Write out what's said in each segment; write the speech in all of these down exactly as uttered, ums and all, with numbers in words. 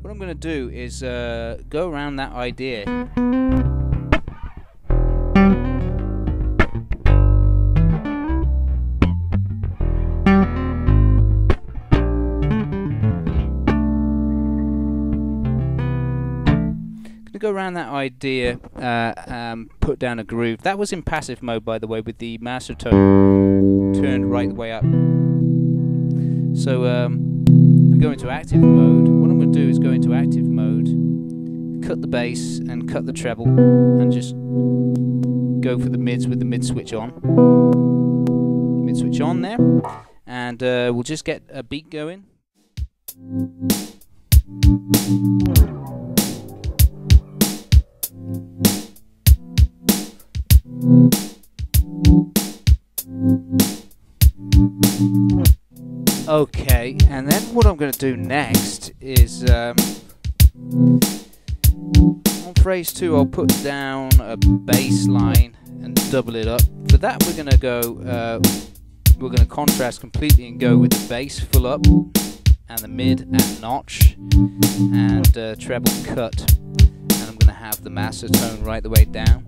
what I'm going to do is uh, go around that idea. Go around that idea, uh, um, put down a groove. That was in passive mode, by the way, with the master tone turned right the way up. So um, we go into active mode. What I'm going to do is go into active mode, cut the bass and cut the treble, and just go for the mids with the mid switch on. Mid switch on there, and uh, we'll just get a beat going. Okay, and then what I'm going to do next is um, on phrase two I'll put down a bass line and double it up. For that we're going to go, uh, we're going to contrast completely and go with the bass full up and the mid at notch and uh, treble cut, and I'm going to have the master tone right the way down.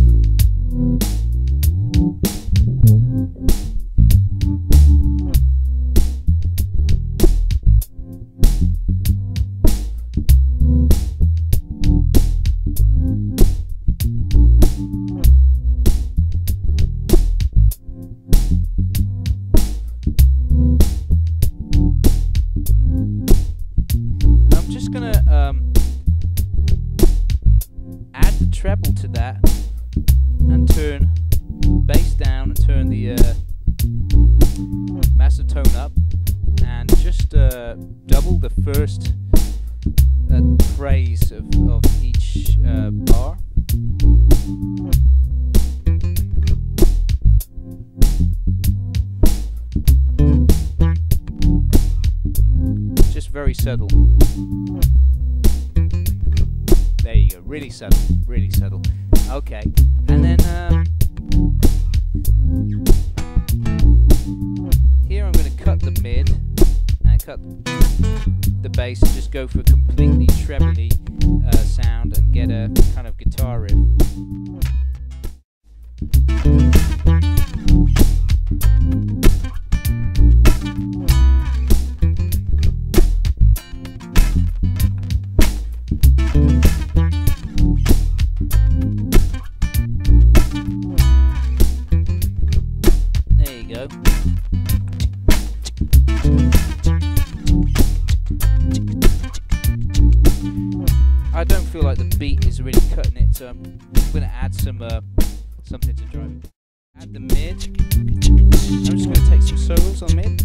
Treble to that and turn bass down and turn the uh, master tone up, and just uh, double the first uh, phrase of, of each uh, bar. Just very subtle. There you go, really subtle, really subtle. Okay, and then um, here I'm going to cut the mid and cut the bass and just go for a completely trebly uh, sound and get a kind of guitar riff. I don't feel like the beat is really cutting it, so I'm going to add some uh, something to drive it. Add the mid. I'm just going to take some solos on mid.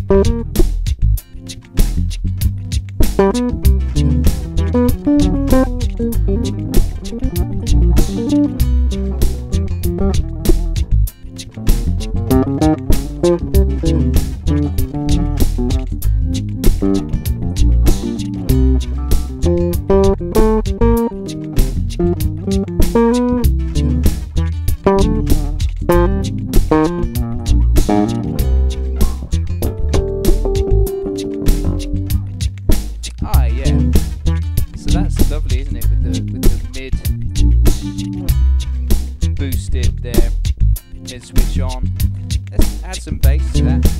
Ah, yeah. So that's lovely, isn't it? With the with the mid boosted there, mid switch on. Let's add some bass to that.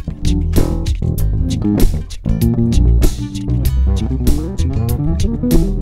Wow.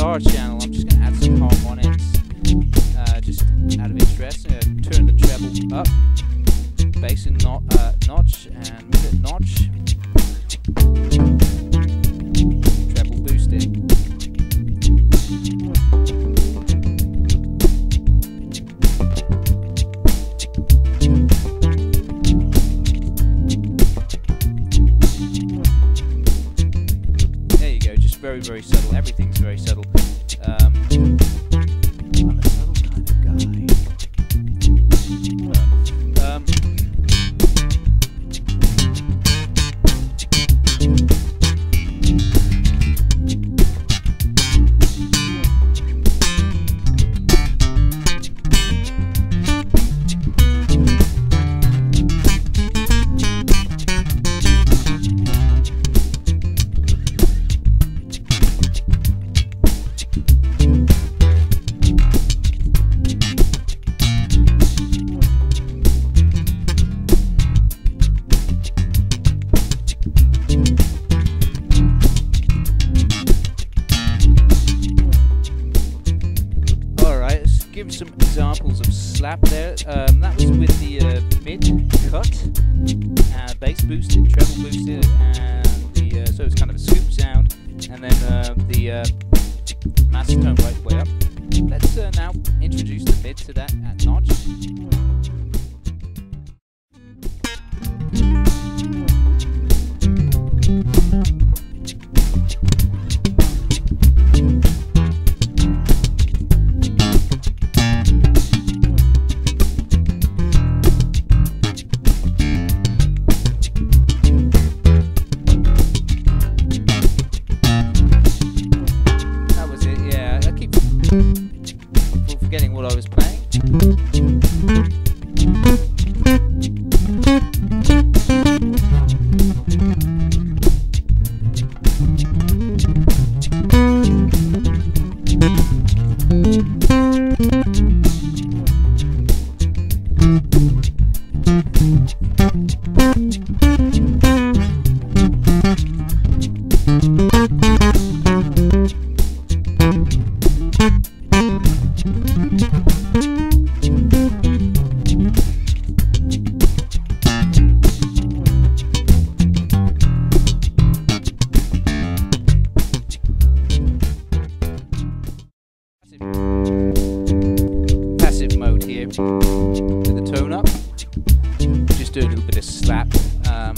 guitar channel, I'm just going to add some harmonics, uh, just out of interest. Uh, turn the treble up, bass in no uh, notch, and mid notch, treble boosted. Very, very subtle. Everything's very subtle. Um, I'm a subtle kind of guy. Uh, um, give some examples of slap there. Um, that was with the uh, mid cut, uh, bass boosted, treble boosted, and the uh, so it's kind of a scoop sound, and then uh, the uh, master tone right way up. Let's uh, now introduce the mid to that at notch. Forgetting what I was playing. Passive mode here with the tone up. Just do a little bit of slap. Um,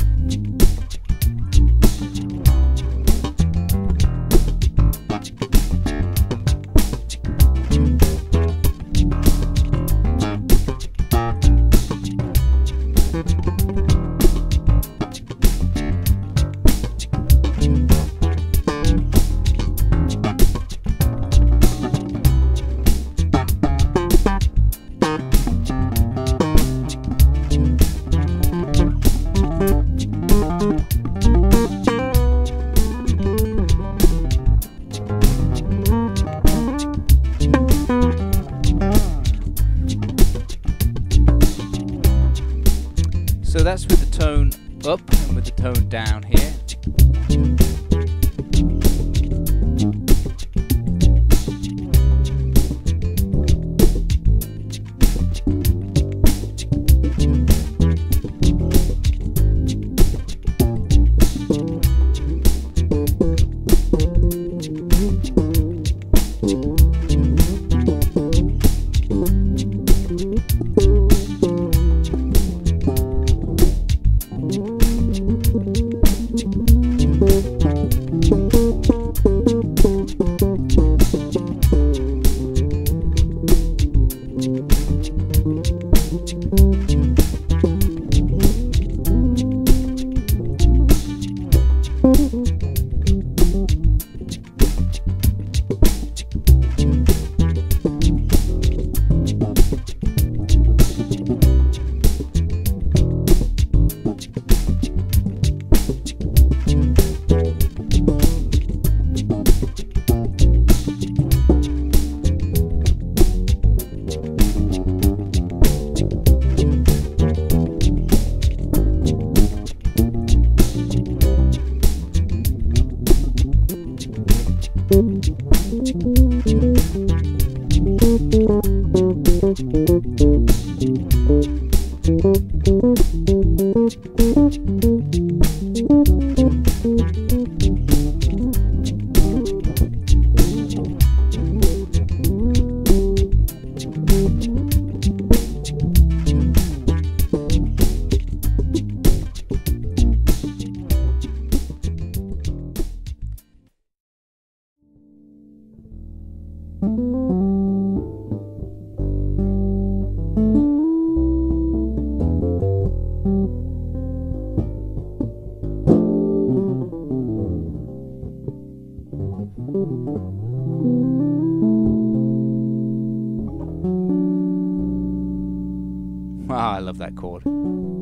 So that's with the tone up and with the tone down here. Thank you. Ah, I love that chord.